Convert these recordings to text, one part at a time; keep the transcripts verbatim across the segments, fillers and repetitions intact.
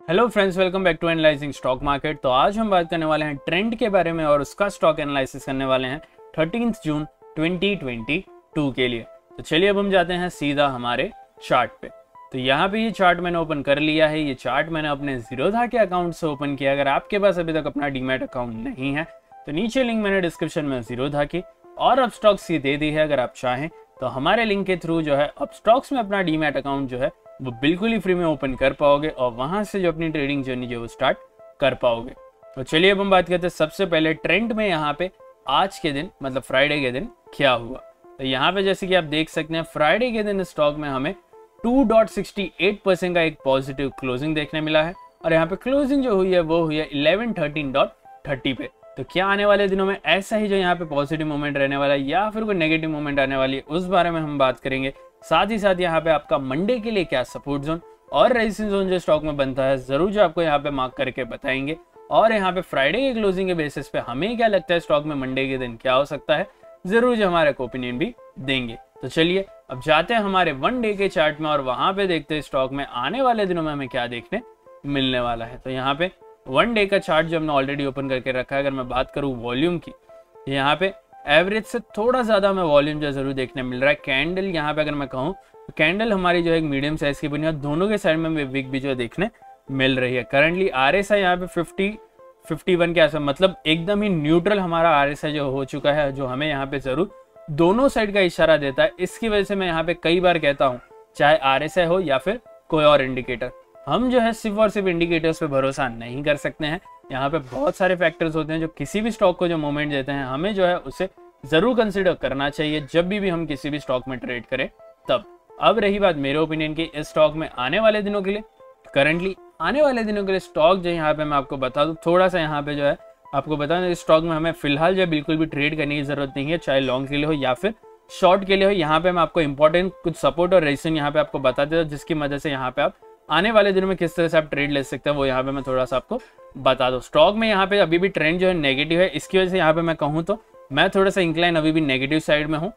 Hello friends, welcome back to analysing stock market. तो आज हम बात करने वाले हैं ट्रेंड के बारे में और उसका स्टॉक एनालिसिस करने वाले हैं thirteenth June twenty twenty two के लिए। तो चलिए अब हम जाते हैं सीधा हमारे चार्ट पे। तो यहाँ पे ये चार्ट मैंने ओपन कर लिया है। ये चार्ट मैंने अपने जीरोधा के अकाउंट से ओपन किया। अगर आपके पास अभी तक अपना डीमैट अकाउंट नहीं है तो नीचे लिंक मैंने डिस्क्रिप्शन में जीरोधा की और अपस्टॉक्स की दे दी है। अगर आप चाहें तो हमारे लिंक के थ्रू जो है अपस्टॉक्स में अपना डीमैट अकाउंट जो है वो बिल्कुल ही फ्री में ओपन कर पाओगे और वहां से जो अपनी ट्रेडिंग जर्नी जो वो स्टार्ट कर पाओगे। तो चलिए अब हम बात करते हैं सबसे पहले ट्रेंड में यहाँ पे आज के दिन मतलब फ्राइडे के दिन क्या हुआ। तो यहाँ पे जैसे कि आप देख सकते हैं फ्राइडे के दिन स्टॉक में हमें two point six eight percent का एक पॉजिटिव क्लोजिंग देखने मिला है और यहाँ पे क्लोजिंग जो हुई है वो हुई है इलेवन थर्टीन डॉट थर्टी पे। तो क्या आने वाले दिनों में ऐसा ही जो यहाँ पे पॉजिटिव मोमेंट रहने वाला है या फिर कोई नेगेटिव मोमेंट आने वाली है उस बारे में हम बात करेंगे। साथ ही साथ यहाँ पे आपका मंडे के लिए क्या सपोर्ट जोन और रेजिस्टेंस जोन जो स्टॉक में बनता है जरूर जो आपको यहाँ पे मार्क करके बताएंगे। और यहाँ पे फ्राइडे के क्लोजिंग के बेसिस पे हमें क्या लगता है स्टॉक में मंडे के दिन क्या हो सकता है जरूर जो हमारे ओपिनियन भी देंगे। तो चलिए अब जाते हैं हमारे वन डे के चार्ट में और वहां पे देखते हैं स्टॉक में आने वाले दिनों में हमें क्या देखने मिलने वाला है। तो यहाँ पे वन डे का चार्ट जो हमने ऑलरेडी ओपन करके रखा है, अगर मैं बात करूँ वॉल्यूम की, यहाँ पे एवरेज से थोड़ा ज़्यादा हमें वॉल्यूम जो जरूर देखने मिल रहा है। कैंडल यहाँ पे अगर मैं कहूँ तो कैंडल हमारी जो है एक मीडियम साइज की बनी है, दोनों के साइड में विक भी जो देखने मिल रही है। करंटली आर एस आई यहाँ पे फिफ्टी फिफ्टी वन के आसपास मतलब एकदम ही न्यूट्रल हमारा आर एस आई जो हो चुका है, जो हमें यहाँ पे जरूर दोनों साइड का इशारा देता है। इसकी वजह से मैं यहाँ पे कई बार कहता हूँ चाहे आर एस आई हो या फिर कोई और इंडिकेटर, हम जो है सिर्फ और सिर्फ इंडिकेटर्स पे भरोसा नहीं कर सकते हैं। यहाँ पे बहुत सारे फैक्टर्स होते हैं जो किसी भी स्टॉक को जो मूवमेंट देते हैं हमें जो है उसे जरूर कंसिडर करना चाहिए जब भी भी हम किसी भी स्टॉक में ट्रेड करें तब। अब रही बात मेरे ओपिनियन की इस स्टॉक में आने वाले दिनों के लिए, करंटली आने वाले दिनों के लिए स्टॉक जो यहाँ पे मैं आपको बता दूं थोड़ा सा यहाँ पे जो है आपको बता दें इस स्टॉक में हमें फिलहाल जो बिल्कुल भी ट्रेड करने की जरूरत नहीं है, चाहे लॉन्ग के लिए हो या फिर शॉर्ट के लिए हो। यहाँ पे मैं आपको इंपॉर्टेंट कुछ सपोर्ट और रेजिस्टेंस यहाँ पे आपको बता देता हूँ जिसकी मदद से यहाँ पे आप आने वाले दिनों में किस तरह से आप ट्रेड ले सकते हैं वो यहाँ पे मैं थोड़ा सा आपको बता दूं। स्टॉक में यहाँ पे अभी भी ट्रेंड जो है नेगेटिव है, इसकी वजह से यहाँ पे मैं कहूँ तो मैं थोड़ा सा इंक्लाइन अभी भी नेगेटिव साइड में हूँ।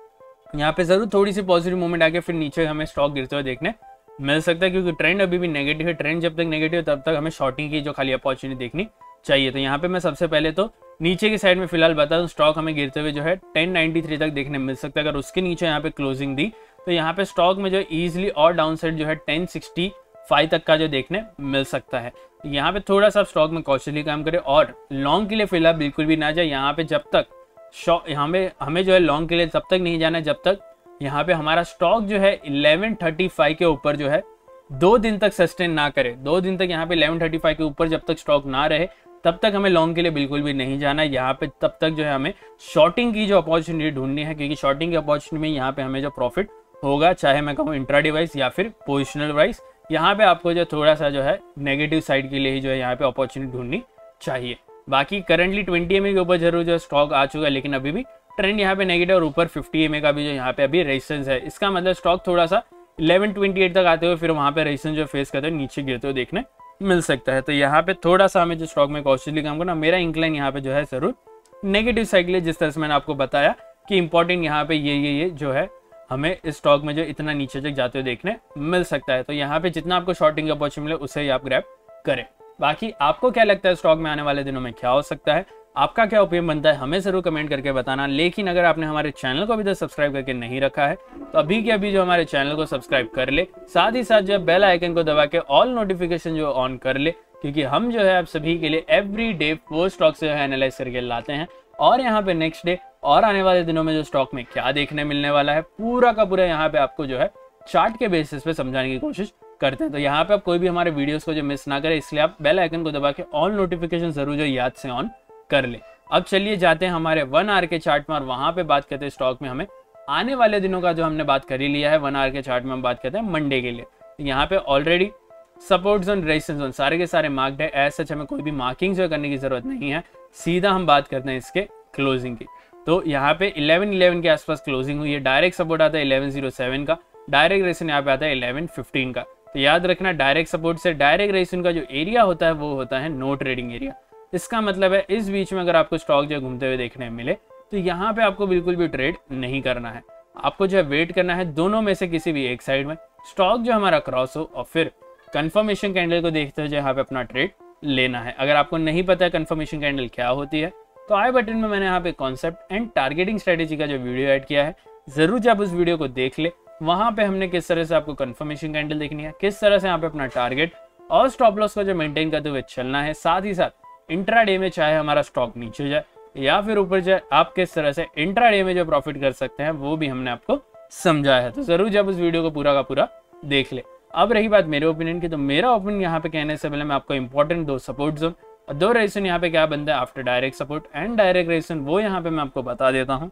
यहाँ पे जरूर थोड़ी सी पॉजिटिव मूवमेंट आके फिर नीचे हमें स्टॉक गिरते हुए देखने मिल सकता है क्योंकि ट्रेंड अभी भी नेगेटिव है। ट्रेंड जब तक नेगेटिव है तब तक हमें शॉर्टिंग की जो खाली अपॉर्चुनिटी देखनी चाहिए। तो यहाँ पे मैं सबसे पहले तो नीचे की साइड में फिलहाल बता दूं स्टॉक हमें गिरते हुए जो है टेन नाइनटी थ्री तक देखने मिल सकता है। अगर उसके नीचे यहाँ पे क्लोजिंग दी तो यहाँ पे स्टॉक में जो इजिली और डाउन साइड जो है टेन सिक्सटी फाइव तक का जो देखने मिल सकता है। यहाँ पे थोड़ा सा स्टॉक में कॉशियसली काम करें और लॉन्ग के लिए फिलहाल बिल्कुल भी ना जाए। यहाँ पे जब तक यहाँ पे हमें जो है लॉन्ग के लिए तब तक नहीं जाना है जब तक यहाँ पे हमारा स्टॉक जो है इलेवन थर्टी फाइव के ऊपर जो है दो दिन तक सस्टेन ना करे। दो दिन तक यहाँ पे इलेवन थर्टी फाइव के ऊपर जब तक स्टॉक ना रहे तब तक हमें लॉन्ग के लिए बिल्कुल भी नहीं जाना है। यहाँ पे तब तक जो है हमें शॉर्टिंग की जो अपॉर्चुनिटी ढूंढनी है क्योंकि शॉर्टिंग की अपॉर्चुनिटी में यहाँ पे हमें जो प्रॉफिट होगा चाहे मैं कहूँ इंट्राडे वाइज या फिर पोजिशनल वाइज, यहाँ पे आपको जो थोड़ा सा जो है नेगेटिव साइड के लिए ही जो है यहाँ पे अपॉर्चुनिटी ढूंढनी चाहिए। बाकी करंटली ट्वेंटी एम ए के ऊपर जरूर जो स्टॉक आ चुका है लेकिन अभी भी ट्रेंड यहाँ पे नेगेटिव और ऊपर फिफ्टी एम ए का भी जो यहाँ पे अभी रेजिस्टेंस है। इसका मतलब स्टॉक थोड़ा सा इलेवन ट्वेंटी एट तक आते हुए फिर वहाँ पे रेजिस्टेंस जो फेस करते हुए नीचे गिरते हुए देखने मिल सकता है। तो यहाँ पे थोड़ा सा हमें जो स्टॉक में कॉशियसली काम करना, मेरा इंक्लाइन यहाँ पे जो है जरूर नेगेटिव साइड के लिए, जिस तरह से मैंने आपको बताया कि इंपॉर्टेंट यहाँ पे ये ये ये जो है हमें इस स्टॉक में जो इतना नीचे तक जाते हुए देखने मिल सकता है। तो यहाँ पे जितना आपको शॉर्टिंग अपॉर्चुनिटी मिले उसे ही आप ग्रैब करें। बाकी आपको क्या लगता है स्टॉक में आने वाले दिनों में क्या हो सकता है, आपका क्या ओपिनियन बनता है हमें जरूर कमेंट करके बताना। लेकिन अगर आपने हमारे चैनल को अभी तक सब्सक्राइब करके नहीं रखा है तो अभी के अभी जो हमारे चैनल को सब्सक्राइब कर ले, साथ ही साथ जो बेल आइकन को दबा के ऑल नोटिफिकेशन जो ऑन कर ले क्योंकि हम जो है आप सभी के लिए एवरी डे वो स्टॉक से एनालाइज करके लाते हैं और यहाँ पे नेक्स्ट डे और आने वाले दिनों में जो स्टॉक में क्या देखने मिलने वाला है पूरा का पूरा यहाँ पे आपको जो है चार्ट के बेसिस पे समझाने की कोशिश करते हैं। तो यहाँ पे आप कोई भी हमारे वीडियोस को जो मिस ना करें इसलिए आप बेल आइकन को दबा के ऑल नोटिफिकेशन जरूर जो याद से ऑन कर ले। अब चलिए जाते हैं हमारे वन आवर के चार्ट में और वहां पे बात करते हैं स्टॉक में हमें आने वाले दिनों का जो हमने बात कर ही लिया है। वन आवर के चार्ट में हम बात करते हैं मंडे के लिए। यहाँ पे already support zone resistance zone सारे के सारे मार्क्ड है। एज सच हमें कोई भी मार्किंग जो करने की जरूरत नहीं है, सीधा हम बात करते हैं इसके क्लोजिंग की। तो यहाँ पे इलेवन इलेवन के आसपास क्लोजिंग हुई है। डायरेक्ट सपोर्ट आता है इलेवन जीरो सेवन का, डायरेक्ट रेजिस्टेंस यहाँ पे आता है इलेवन फिफ्टीन का। तो याद रखना डायरेक्ट सपोर्ट से डायरेक्ट रेजिस्टेंस का जो एरिया होता है वो होता है नो ट्रेडिंग एरिया। इसका मतलब है इस बीच में अगर आपको स्टॉक जो घूमते हुए देखने मिले तो यहाँ पे आपको बिल्कुल भी ट्रेड नहीं करना है। आपको जो है वेट करना है दोनों में से किसी भी एक साइड में स्टॉक जो हमारा क्रॉस हो और फिर कंफर्मेशन कैंडल को देखते हुए यहाँ पे अपना ट्रेड लेना है। अगर आपको नहीं पता है कंफर्मेशन कैंडल क्या होती है तो आई बटन में मैंने यहाँ पे कॉन्सेप्ट एंड टारगेटिंग स्ट्रेटेजी का जो वीडियो ऐड किया है, जरूर जब उस वीडियो को देख ले। वहां पे हमने किस तरह से आपको कंफर्मेशन कैंडल देखनी है, किस तरह से यहाँ पे अपना टारगेट और स्टॉप लॉस को जो मेंटेन करते हुए चलना है, साथ ही साथ इंट्राडे में चाहे हमारा स्टॉक नीचे जाए या फिर ऊपर जाए, आप किस तरह से इंट्राडे में जो प्रॉफिट कर सकते हैं वो भी हमने आपको समझाया है। तो जरूर जब उस वीडियो को पूरा का पूरा देख ले। अब रही बात मेरे ओपिनियन की, तो मेरा ओपिनियन यहाँ पे कहने से पहले मैं आपको इंपॉर्टेंट दो सपोर्ट जोन और दो रेजिस्टेंस यहाँ पे क्या बनता है after direct support and direct resistance, वो यहाँ पे मैं आपको बता देता हूँ।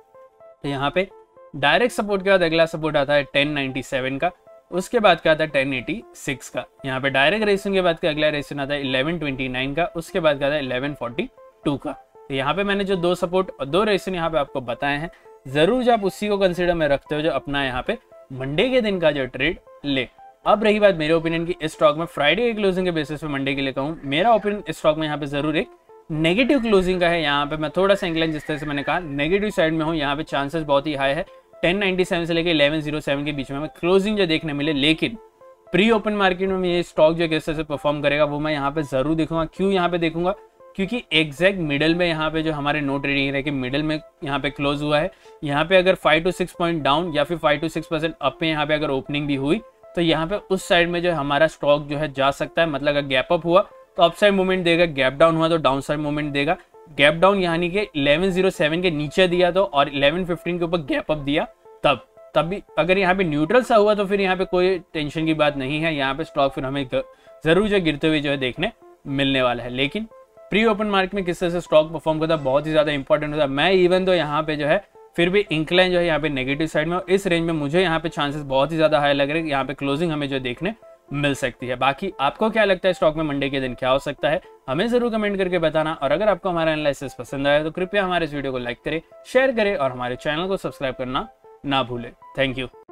तो यहाँ पे डायरेक्ट सपोर्ट के बाद अगला सपोर्ट आता है टेन नाइंटी सेवन का, उसके बाद क्या आता है टेन एटी सिक्स का। यहाँ पे डायरेक्ट रेजिस्टेंस के बाद का अगला रेजिस्टेंस आता है इलेवन ट्वेंटी नाइन का, उसके बाद क्या आता है इलेवन फोर्टी टू का। तो यहाँ पे मैंने जो दो सपोर्ट और दो रेजिस्टेंस यहाँ पे आपको बताए हैं, जरूर जो आप उसी को कंसिडर में रखते हो जो अपना यहाँ पे मंडे के दिन का जो ट्रेड ले। अब रही बात मेरे ओपिनियन की, इस स्टॉक में फ्राइडे के क्लोजिंग के बेसिस पे मंडे के लिए कहूँ, मेरा ओपिनियन इस स्टॉक में यहाँ पे जरूर एक नेगेटिव क्लोजिंग का है। यहाँ पे मैं थोड़ा सा इंक्लाइन, जिस तरह से मैंने कहा नेगेटिव साइड में हूँ, यहाँ पे चांसेस बहुत ही हाई है टेन नाइंटी सेवन से लेकर इलेवन ज़ीरो सेवन के बीच में हमें क्लोजिंग जो देखने मिले। लेकिन प्री ओपन मार्केट में ये स्टॉक जो किस तरह से परफॉर्म करेगा वो मैं यहाँ पे जरूर देखूंगा। क्यों यहाँ पे देखूंगा? क्योंकि एग्जैक्ट मिडल में यहाँ पे जो हमारे नो ट्रेडिंग है कि मिडल में यहाँ पे क्लोज हुआ है। यहाँ पे अगर five two six point down या फिर five two six percent up में यहाँ पे अगर ओपनिंग भी हुई तो यहाँ पे उस साइड में जो हमारा स्टॉक जो है जा सकता है। मतलब अगर गैप अप हुआ तो अप साइड मूवमेंट देगा, गैप डाउन हुआ तो डाउन साइड मूवमेंट देगा। गैप डाउन यानी कि इलेवन ज़ीरो सेवन के नीचे दिया तो और इलेवन फिफ्टीन के ऊपर गैप अप दिया तब तब भी अगर यहाँ पे न्यूट्रल सा हुआ तो फिर यहाँ पे कोई टेंशन की बात नहीं है। यहाँ पे स्टॉक फिर हमें जरूर जो गिरते हुए जो है देखने मिलने वाला है। लेकिन प्री ओपन मार्केट में किस तरह से स्टॉक परफॉर्म करता है बहुत ही ज्यादा इंपॉर्टेंट होता है। मैं इवन तो यहाँ पे जो है फिर भी इंक्लाइन जो है यहाँ पे नेगेटिव साइड में, इस रेंज में मुझे यहाँ पे चांसेस बहुत ही ज्यादा हाई लग रहे हैं। यहाँ पे क्लोजिंग हमें जो देखने मिल सकती है। बाकी आपको क्या लगता है स्टॉक में मंडे के दिन क्या हो सकता है, हमें जरूर कमेंट करके बताना। और अगर आपको हमारा एनालिसिस पसंद आया तो कृपया हमारे इस वीडियो को लाइक करें, शेयर करें और हमारे चैनल को सब्सक्राइब करना ना भूलें। Thank you.